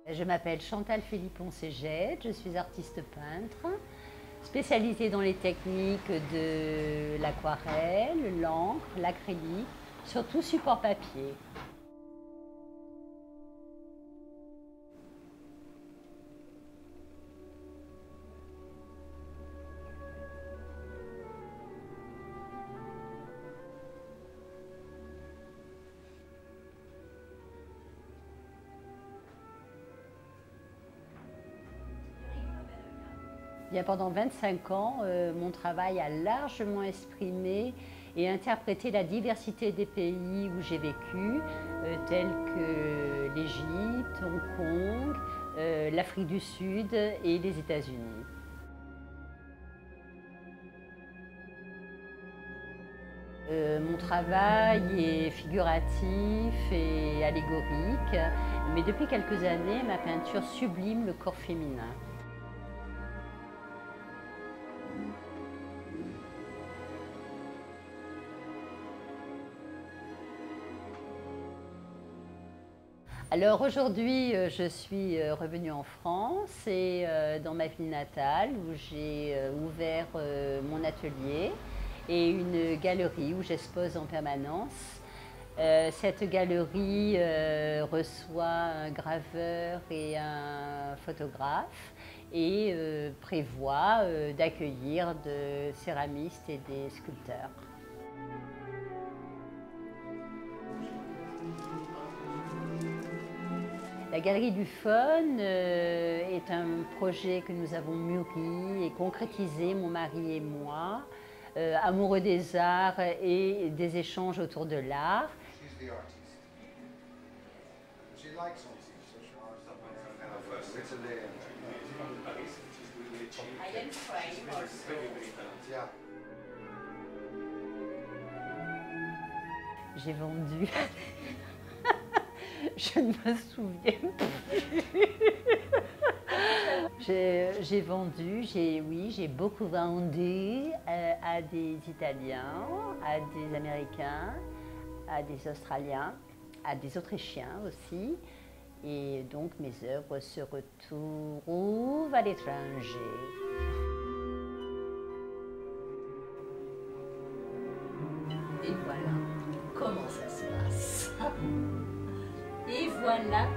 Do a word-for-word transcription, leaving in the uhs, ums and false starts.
Je m'appelle Chantal Philippon-Ségette, je suis artiste peintre, spécialisée dans les techniques de l'aquarelle, l'encre, l'acrylique, surtout support papier. Bien, pendant vingt-cinq ans, euh, mon travail a largement exprimé et interprété la diversité des pays où j'ai vécu, euh, tels que l'Égypte, Hong Kong, euh, l'Afrique du Sud et les États-Unis. Euh, mon travail est figuratif et allégorique, mais depuis quelques années, ma peinture sublime le corps féminin. Alors aujourd'hui, je suis revenue en France et dans ma ville natale où j'ai ouvert mon atelier et une galerie où j'expose en permanence. Cette galerie reçoit un graveur et un photographe et prévoit d'accueillir de céramistes et des sculpteurs. La Galerie du Fun euh, est un projet que nous avons mûri et concrétisé, mon mari et moi, euh, amoureux des arts et des échanges autour de l'art. J'ai vendu. Je ne me souviens plus. J'ai vendu, j'ai oui, j'ai beaucoup vendu euh, à des Italiens, à des Américains, à des Australiens, à des Autrichiens aussi. Et donc mes œuvres se retrouvent à l'étranger. Et voilà comment ça se passe. Et voilà